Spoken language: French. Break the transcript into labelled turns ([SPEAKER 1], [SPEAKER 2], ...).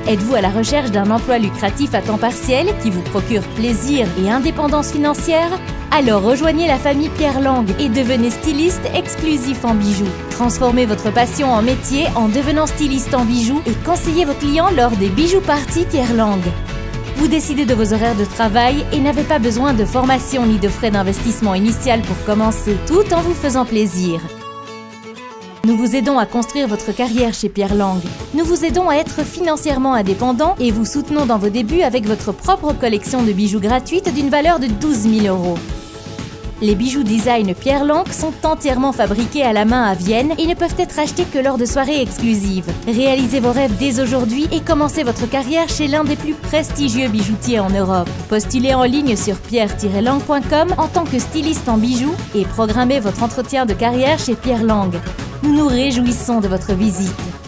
[SPEAKER 1] Êtes-vous à la recherche d'un emploi lucratif à temps partiel qui vous procure plaisir et indépendance financière? Alors rejoignez la famille Pierre Lang et devenez styliste exclusif en bijoux. Transformez votre passion en métier en devenant styliste en bijoux et conseillez vos clients lors des bijoux parties Pierre Lang. Vous décidez de vos horaires de travail et n'avez pas besoin de formation ni de frais d'investissement initial pour commencer, tout en vous faisant plaisir. Nous vous aidons à construire votre carrière chez Pierre Lang. Nous vous aidons à être financièrement indépendant et vous soutenons dans vos débuts avec votre propre collection de bijoux gratuite d'une valeur de 12 000 €. Les bijoux design Pierre Lang sont entièrement fabriqués à la main à Vienne et ne peuvent être achetés que lors de soirées exclusives. Réalisez vos rêves dès aujourd'hui et commencez votre carrière chez l'un des plus prestigieux bijoutiers en Europe. Postulez en ligne sur pierre-lang.com en tant que styliste en bijoux et programmez votre entretien de carrière chez Pierre Lang. Nous nous réjouissons de votre visite.